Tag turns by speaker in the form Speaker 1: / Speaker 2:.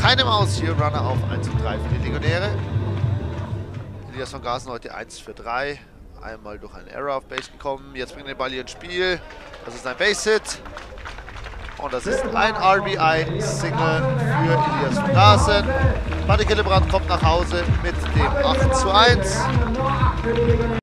Speaker 1: keinem aus hier. Runner auf 1 und 3 für die Legionäre. Elias von Garsen heute 1 für 3. Einmal durch einen Error auf Base gekommen. Jetzt bringt den Ball hier ins Spiel. Das ist ein Base-Hit. Und das ist ein RBI-Single für Elias von Garsen. Patrick Hillebrand kommt nach Hause mit dem 8:1.